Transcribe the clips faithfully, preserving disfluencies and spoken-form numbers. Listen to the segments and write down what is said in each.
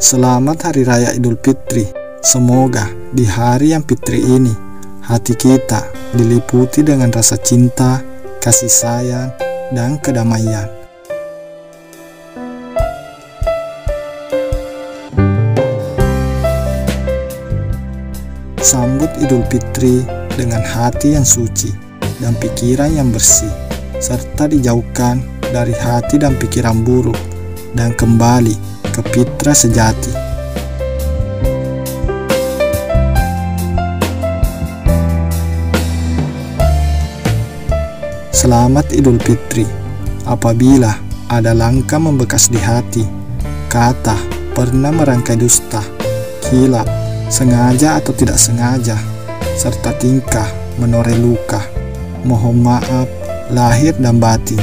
Selamat Hari Raya Idul Fitri. Semoga di hari yang fitri ini hati kita diliputi dengan rasa cinta, kasih sayang, dan kedamaian. Sambut Idul Fitri dengan hati yang suci dan pikiran yang bersih, serta dijauhkan dari hati dan pikiran buruk, dan kembali ke fitrah sejati. Selamat Idul Fitri. Apabila ada langkah membekas di hati, kata pernah merangkai dusta, kilap, sengaja atau tidak sengaja, serta tingkah menoreh luka, mohon maaf lahir dan batin.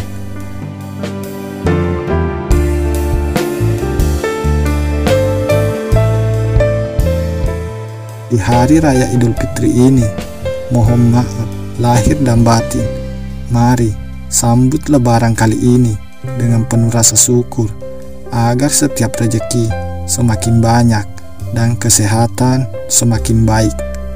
Di hari raya Idul Fitri ini, mohon maaf lahir dan batin. Mari sambut lebaran kali ini dengan penuh rasa syukur, agar setiap rezeki semakin banyak dan kesehatan semakin baik.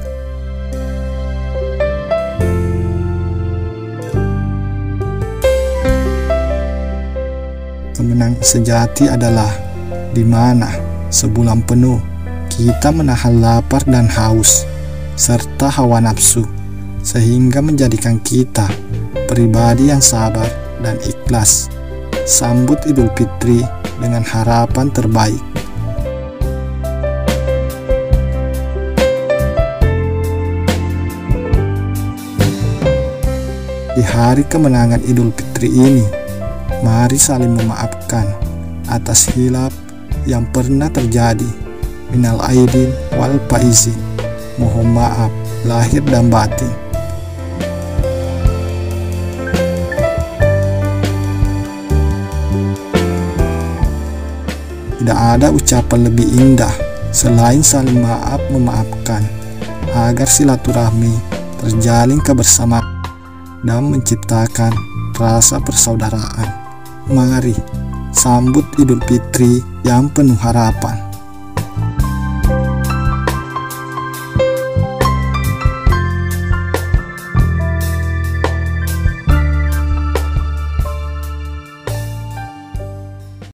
Kemenangan sejati adalah di mana sebulan penuh kita menahan lapar dan haus serta hawa nafsu, sehingga menjadikan kita pribadi yang sabar dan ikhlas. Sambut Idul Fitri dengan harapan terbaik. Di hari kemenangan Idul Fitri ini, mari saling memaafkan atas hilaf yang pernah terjadi. Minal aidin wal faizin. Mohon maaf lahir dan batin. Tidak ada ucapan lebih indah selain saling maaf memaafkan, agar silaturahmi terjalin kebersamaan dan menciptakan rasa persaudaraan. Mari sambut Idul Fitri yang penuh harapan.